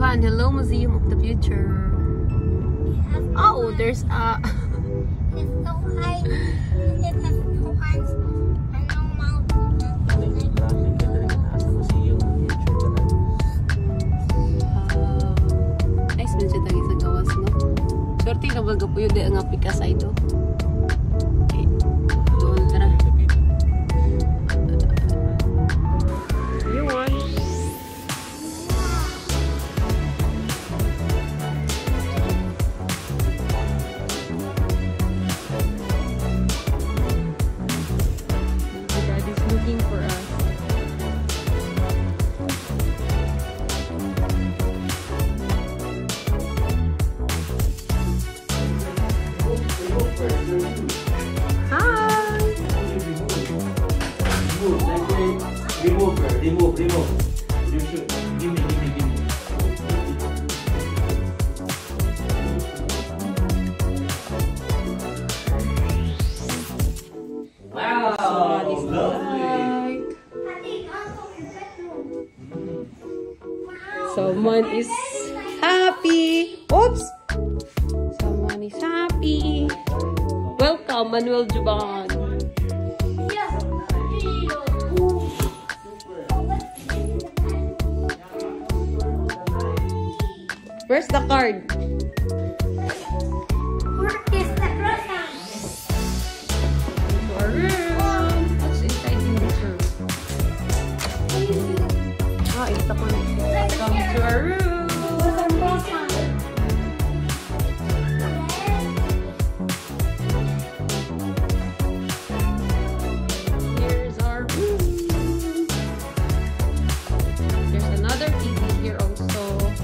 Japan. Hello, Museum of the Future. Oh, there's a... It's so high. It has no eyes and no mouth. Nice man siya tagi sa gawas, no? Swerte ka baga po yun ang aplikasay do. Okay. Doon, tara. You want? Daddy's looking for us. Hi! Remove. You should. Give me. Wow! Somebody's Lovely! like... Someone is happy! Oops! Someone is happy! Welcome, Manuel Juban! Where's the card? Where is the croissant? To our room! What's inside in this room? Ah, it's the connection. Come to our room! Where's the croissant? Here's our room. There's another TV here also.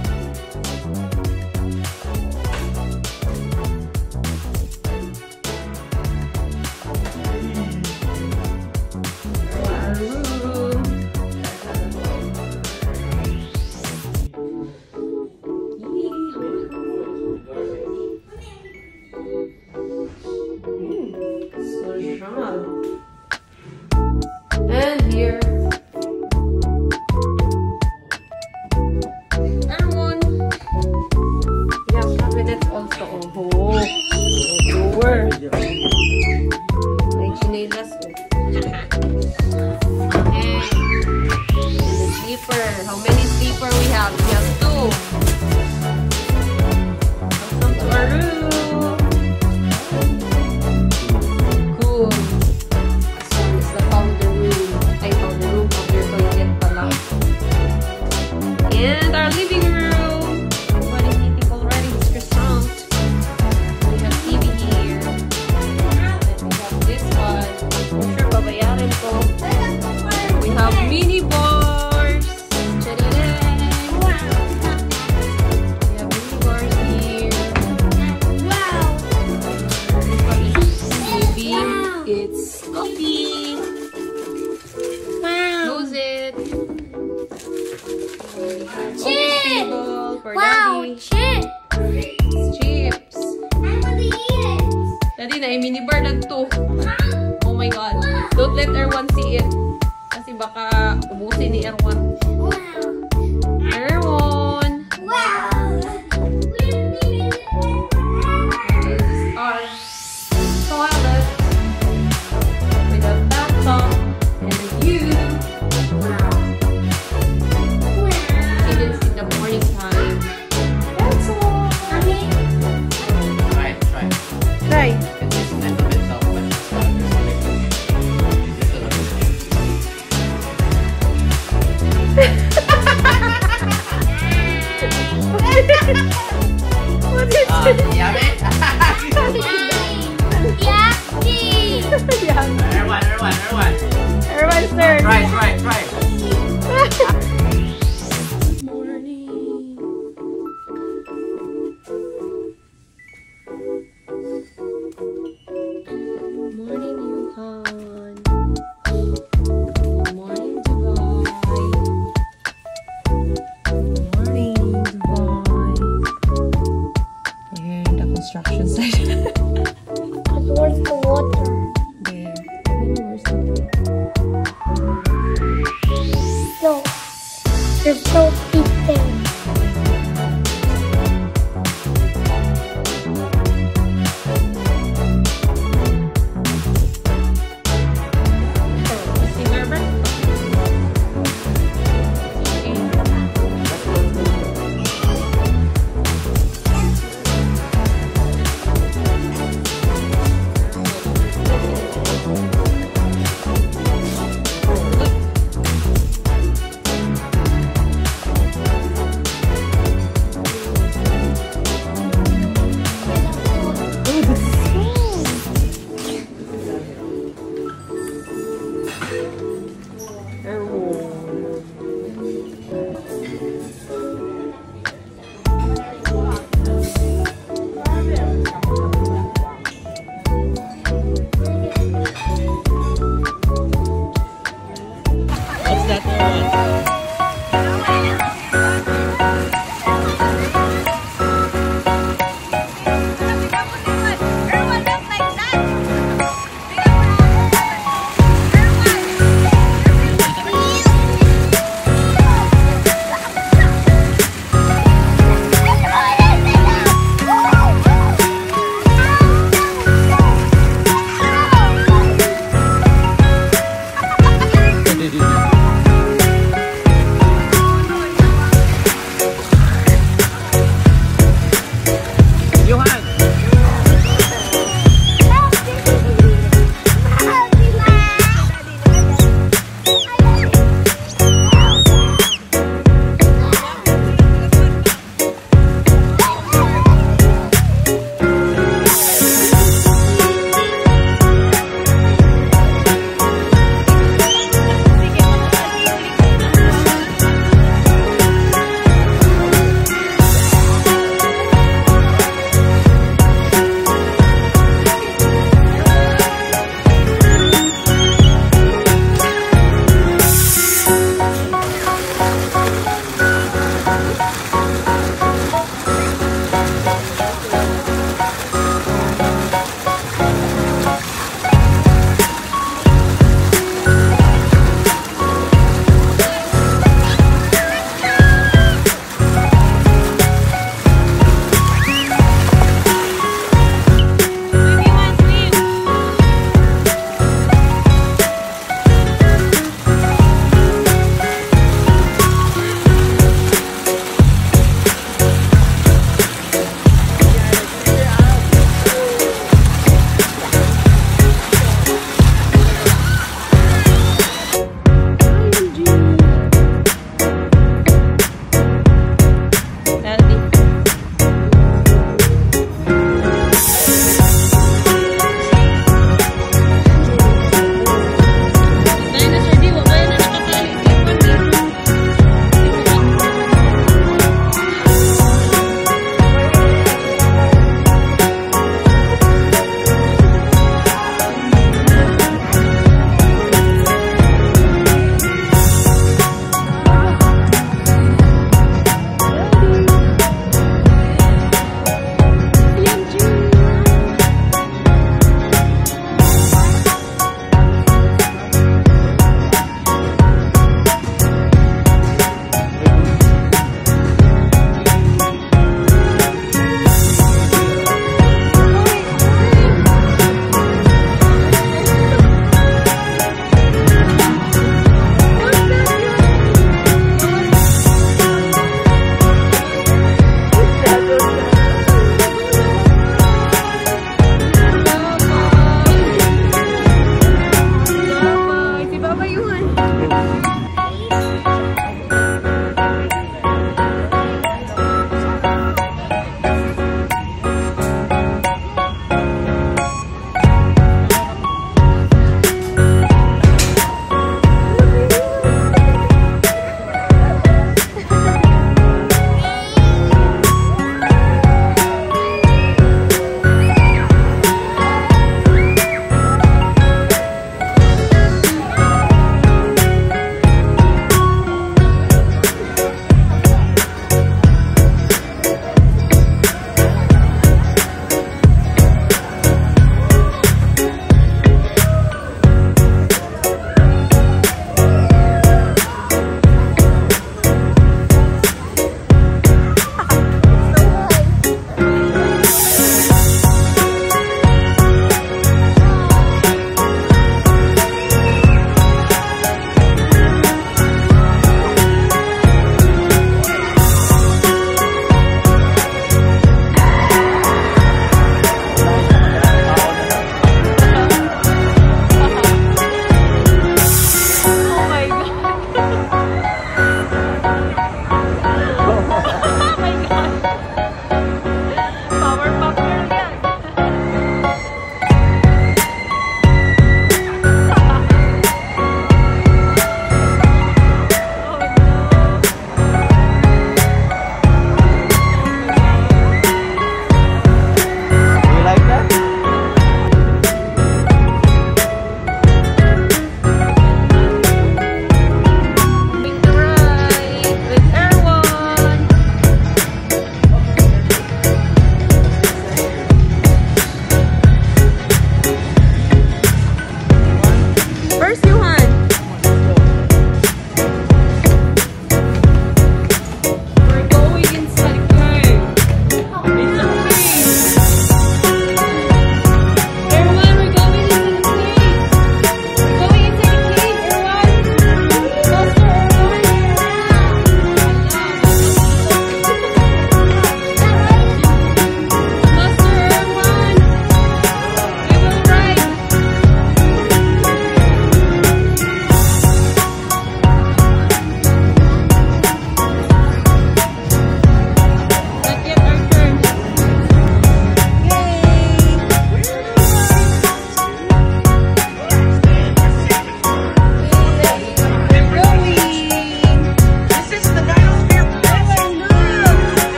Our room. So strong. And here, everyone, we have cabinets also. Oh, door. May chinelas. And the sleeper. How many sleeper we have? We have 2. Welcome to our room. Cool. This is the powder room. Ay, powder room. Powder toilet pala. And our living room. Everybody's eating already. It's croissant. We have TV here. And we have this one. For sure, babayaran ko. We have mini bars. Chadadang. We have mini bars here. Maybe it's coffee. Close it. We have office table for Daddy. Chips! It's chips. I want to eat it. Daddy na, mini bar na to. Oh my God. Don't let Erwan see it. Kasi baka ubusin ni Erwan. Wow. Erwan. Wow. This is our toilet. With a bathtub and a view. Even in the morning time. That's all. Try. Try. It's just a little bit soft, but it's not just a little What is it? Yummy? Yucky. Everyone. Everyone's turn. Try. Morning. Morning, Yuhan. Morning, Dubai. Morning, Dubai. And akong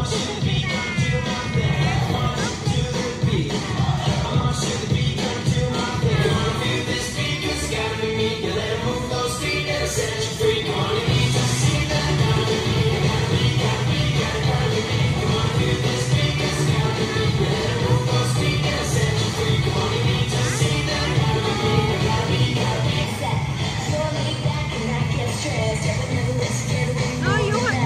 No, you want.